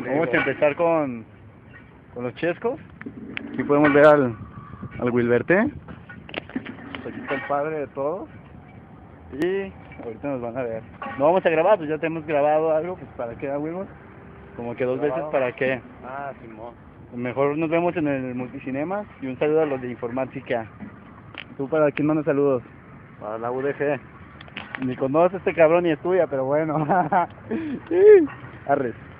Vamos a empezar con los chescos. Aquí podemos ver al Wilberte. Pues aquí está el padre de todos. Y ahorita nos van a ver. No vamos a grabar, pues ya tenemos grabado algo, pues para qué, Wilbur. Como que 2 veces para qué. Ah, Simón. Mejor nos vemos en el multicinema. Y un saludo a los de informática. ¿Tú para quién mandas saludos? Para la UDG. Ni conoces a este cabrón ni es tuya, pero bueno. Arres.